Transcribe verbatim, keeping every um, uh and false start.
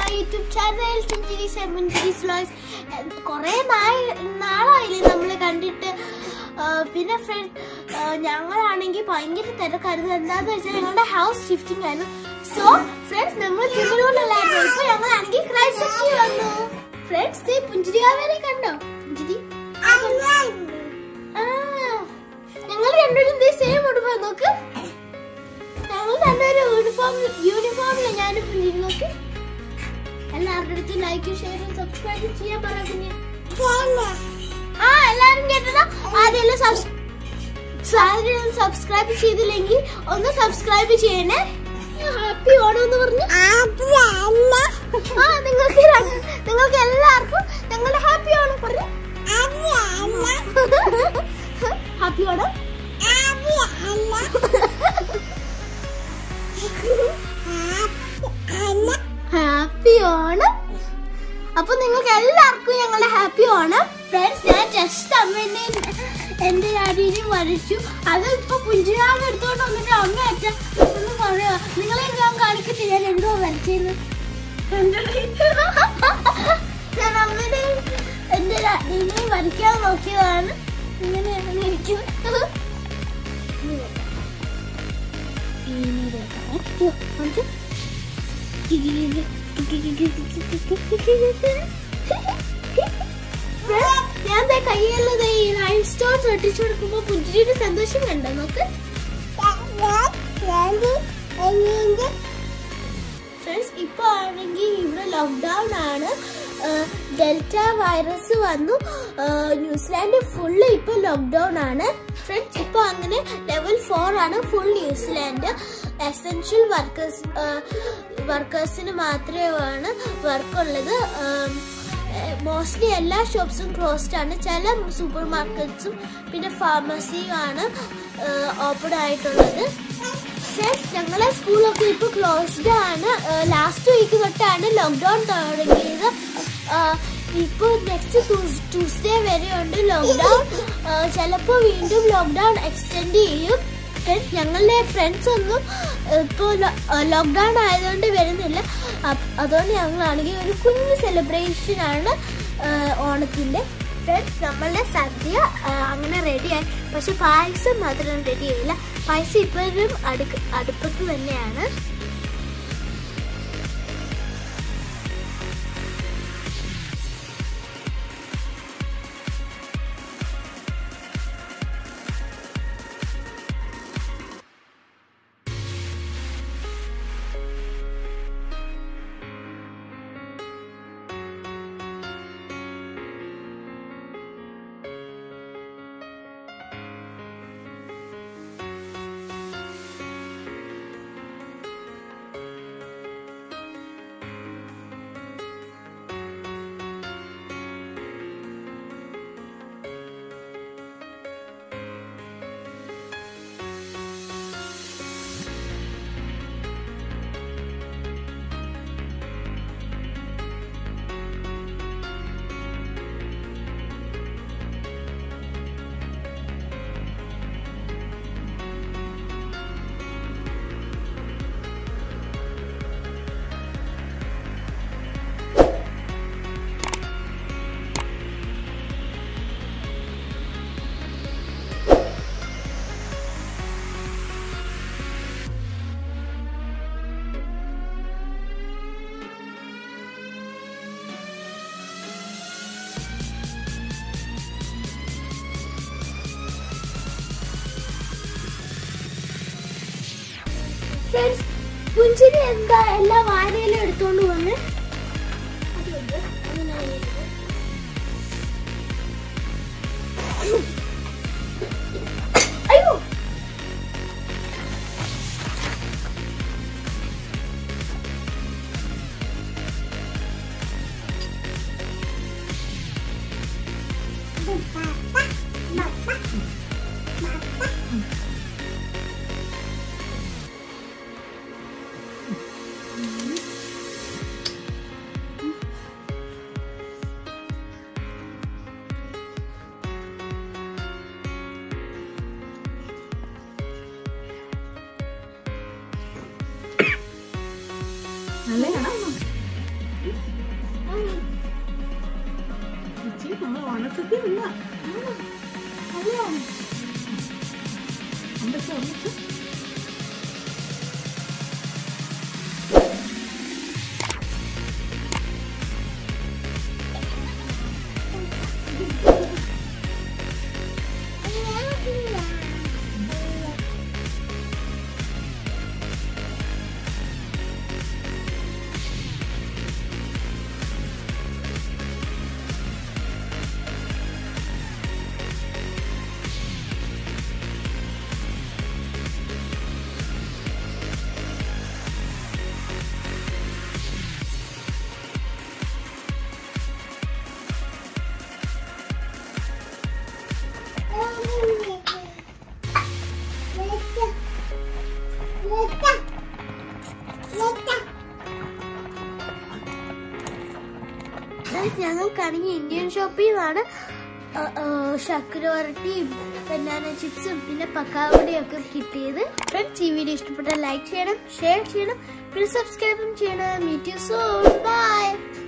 YouTube channel പുഞ്ചിരി പുഞ്ചിരി vlogs. കുറെ നാളായില്ലേ നമ്മള് കണ്ടിട്ട്. പിന്നെ ഫ്രണ്ട് ഞങ്ങളാണെങ്കിൽ ഭയങ്കര തിരക്കായിരുന്നു. എന്താന്ന് വെച്ചാൽ ഞങ്ങളുടെ ഹൗസ് ഷിഫ്റ്റിംഗ് ആയിരുന്നു. സോ ഫ്രണ്ട്സ് നമ്മൾ തിരുവനന്തപുരത്തിലായിരുന്നു. ഇപ്പൊ ഞങ്ങളാണെങ്കിൽ ക്രൈസ്റ്റ് വന്നു. ഫ്രണ്ട്സ് പുഞ്ചിരികാവരെ കണ്ടോ? പുഞ്ചിരി ഞങ്ങൾ രണ്ടുപേരും സെയിം ഉടുപ്പാ. നോക്ക്, ഞങ്ങൾ രണ്ടുപേരും യൂണിഫോം യൂണിഫോമില്ല. ഞാനും പുഞ്ചിരി. നോക്ക്, എല്ലാവരുടെ അടുത്ത് ലൈക്ക് ഷെയറും സബ്സ്ക്രൈബ് ചെയ്യാൻ പറഞ്ഞു. ആ എല്ലാരും കേട്ടല്ലോ. ആദ്യം സബ്സ്ക്രൈബ് ചെയ്തില്ലെങ്കിൽ ഒന്ന് സബ്സ്ക്രൈബ് ചെയ്യണേ. ഹാപ്പി ഓണം എന്ന് പറഞ്ഞു. ആ നിങ്ങൾക്ക് നിങ്ങൾക്ക് എല്ലാവർക്കും ഞങ്ങളുടെ ഹാപ്പി ഓണം പറഞ്ഞു. ഹാപ്പി ഓണം. ഹാപ്പി ഓണം. അപ്പൊ നിങ്ങൾക്ക് എല്ലാവർക്കും ഞങ്ങളുടെ ഹാപ്പി ഓണം. ഫ്രണ്ട്സ്, ഞാൻ ജസ്റ്റ് അമ്മേനെയും എന്റെ ഡാഡിനെയും വരച്ചു. അത് ഇപ്പൊ പുഞ്ചിരാവ് എടുത്തോണ്ട് വന്നിട്ട് അമ്മ അച്ഛ ഒന്ന് പറയാ. നിങ്ങളെ ഞാൻ കാണിക്കട്ടെ ഞാൻ എന്തോ വരച്ചേന്ന്. ഞാൻ അമ്മേനെയും എന്റെ ഡാഡിനെയും വരയ്ക്കാൻ നോക്കിയതാണ്. ഇങ്ങനെയാണ് ഇരിക്കുന്നത്. ഞാൻ കയ്യിലുള്ളത് ഈ ലൈൻ സ്റ്റോൺസ് ഒട്ടിച്ചു കൊടുക്കുമ്പോ പുഞ്ചിരിയുടെ സന്തോഷം കണ്ടോ? നോക്ക് ഫ്രണ്ട്സ്, ഇപ്പൊ ആണെങ്കിൽ ഇവിടെ ലോക്ക്ഡൌൺ ആണ്. ഡെൽറ്റ വൈറസ് വന്നു. ന്യൂസിലാൻഡ് ഫുള്ള് ഇപ്പൊ ലോക്ക്ഡൌൺ ആണ്. ഫ്രണ്ട്സ്, ഇപ്പൊ അങ്ങനെ ലെവൽ ഫോർ ആണ് ഫുൾ ന്യൂസിലാൻഡ്. എസെൻഷ്യൽ വർക്കേഴ്സ് വർക്കേഴ്സിന് മാത്രമാണ് വർക്കുള്ളത്. മോസ്റ്റ്ലി എല്ലാ ഷോപ്സും ക്ലോസ്ഡ് ആണ്. ചില സൂപ്പർ മാർക്കറ്റ്സും പിന്നെ ഫാർമസിയും ആണ് ഓപ്പൺ ആയിട്ടുള്ളത്. ഞങ്ങളെ സ്കൂളൊക്കെ ഇപ്പൊ ക്ലോസ്ഡ് ആണ്. ലാസ്റ്റ് വീക്ക് തൊട്ടാണ് ലോക്ക്ഡൌൺ തുടങ്ങിയത്. ഇപ്പൊ നെക്സ്റ്റ് ട്യൂസ്ഡേ വരെ ഉണ്ട് ലോക്ക്ഡൌൺ. ചിലപ്പോ വീണ്ടും ലോക്ക്ഡൌൺ എക്സ്റ്റെൻഡ് ചെയ്യും. ഞങ്ങളുടെ ഫ്രണ്ട്സ് ഒന്നും ഇപ്പൊ ലോക്ക്ഡൌൺ ആയതുകൊണ്ട് വരുന്നില്ല. അതുകൊണ്ട് ഞങ്ങളാണെങ്കിൽ ഒരു കുഞ്ഞു സെലിബ്രേഷൻ ആണ് ഓണത്തിന്റെ. ഫ്രണ്ട്സ്, നമ്മളുടെ സദ്യ അങ്ങനെ റെഡിയായി. പക്ഷെ പായസം മാത്രം റെഡി ആയില്ല. പായസം ഇപ്പോഴും അടുക്ക് അടുപ്പത്ത് തന്നെയാണ്. ഫ്രണ്ട്സ്, പുഞ്ചിരി എന്താ എല്ലാ വാഴയിലും എടുത്തോണ്ട് വന്ന് അയ്യോ നമ്മൾ ഓണസദ്യ അല്ല എന്തൊക്കെ ഒന്നിച്ച് ഞങ്ങൾക്കാണെങ്കിൽ ഇന്ത്യൻ ഷോപ്പിൽ നിന്നാണ് ശർക്കര വരട്ടിയും ബനാന ചിപ്സും പിന്നെ പക്കാവടയും ഒക്കെ കിട്ടിയത്. ഫ്രണ്ട്സ്, ഈ വീഡിയോ ഇഷ്ടപ്പെട്ടാൽ ലൈക്ക് ചെയ്യണം, ഷെയർ ചെയ്യണം, പിന്നെ സബ്സ്ക്രൈബും ചെയ്യണം. Meet you soon. ബൈ.